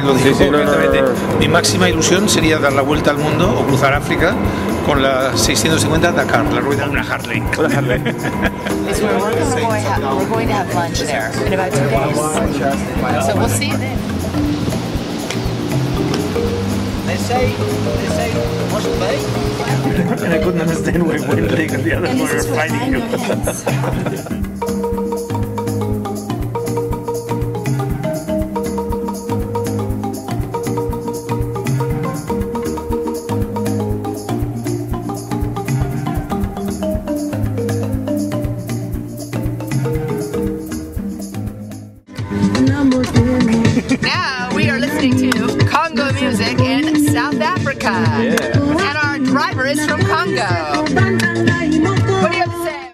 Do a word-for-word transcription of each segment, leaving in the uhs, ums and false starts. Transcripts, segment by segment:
lo digo Sí, sí, no, abiertamente. no, no, no. Mi máxima ilusión sería dar la vuelta al mundo o cruzar África con la seiscientos cincuenta Dakar, la rueda de una Harley. Hola, Harley. Is we're, we're, going to have, we're going to have lunch there in about two days. So we'll see you then. They say, they say, must be. And I couldn't understand why one leg and the other And were this is what fighting. your hands. Now we are listening to Congo music in South Africa. Yeah. And our driver is from Congo. What do you have to say?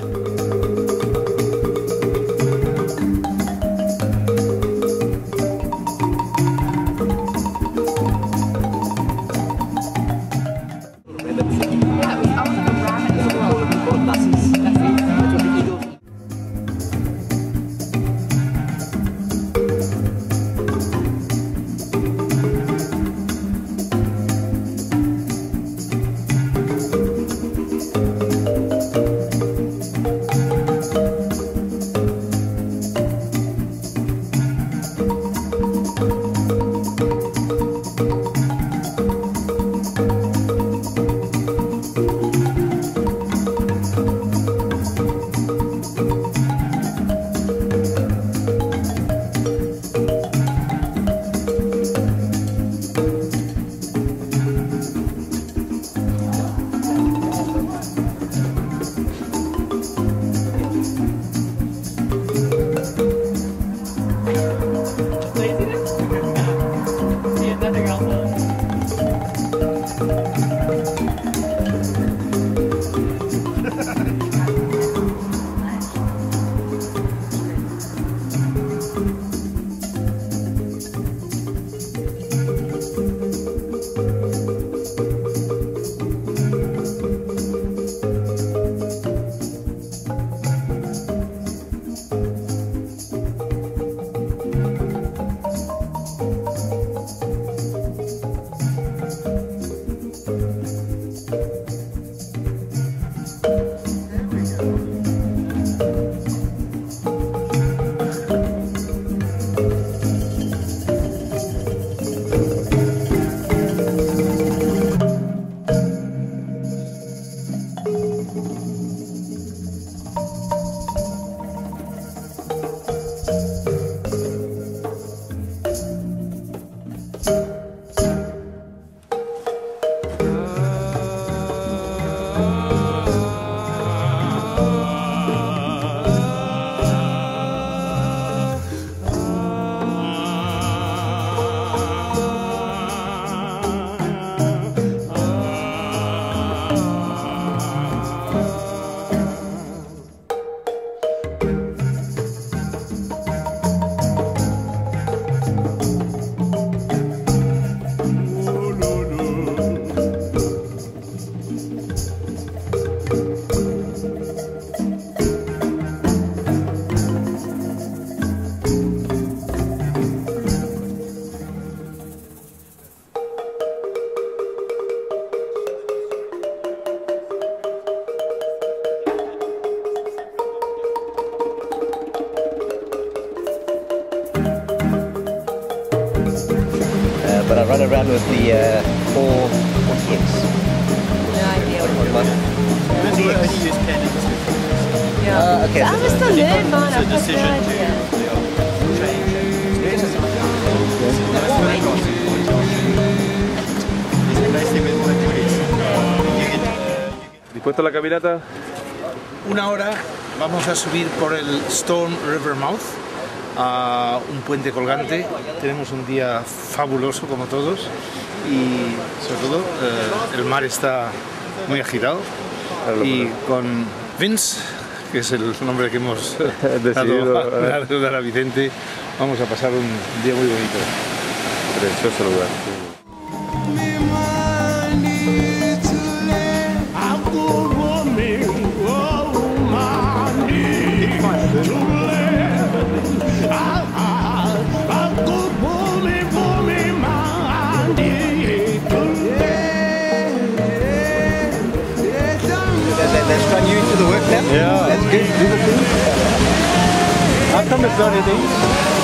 But I run around with the uh, four forty X. No idea what Only only use pen and Yeah. Uh, okay. I was the learn mine. It's a I've got no decision idea. ¿Dispuesto a la caminata? Una hora vamos a subir por el Stone River Mouth a un puente colgante. Tenemos un día fabuloso como todos y sobre todo eh, el mar está muy agitado y con Vince, que es el nombre que hemos Decidido, dado, eh. a, dar a Vicente, vamos a pasar un día muy bonito. Precioso lugar. I, I, I, I, go, boy, boy, them? Yeah. That's good. Do the thing. How come it's not in these?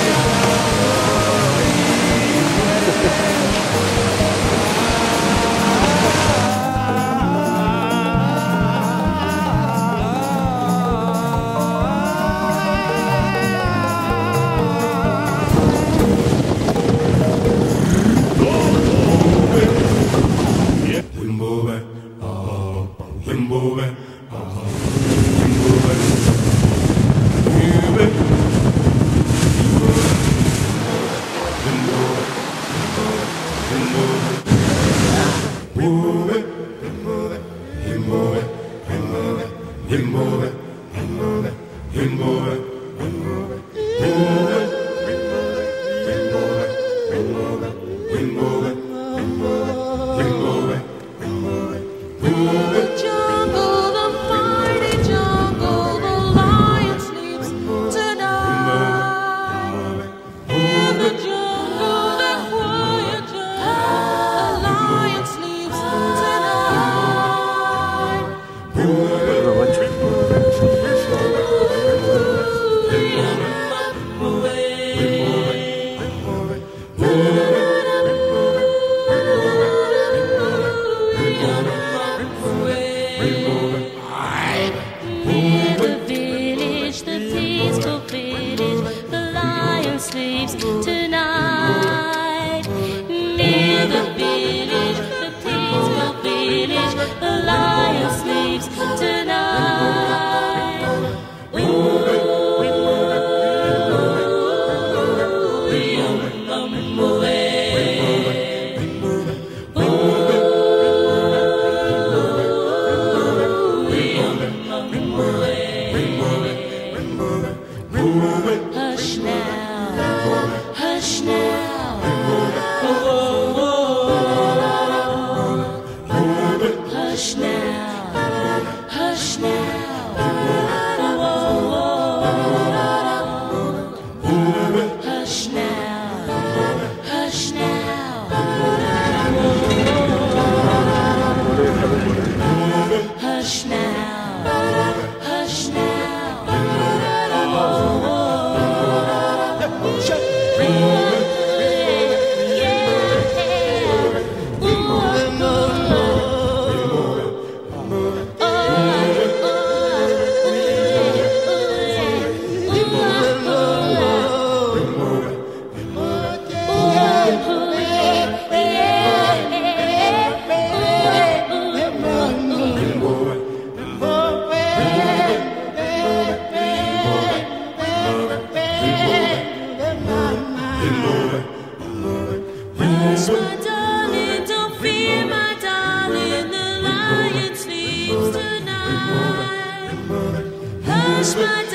My darling, don't fear, my darling, the lion sleeps tonight. Hush, my darling.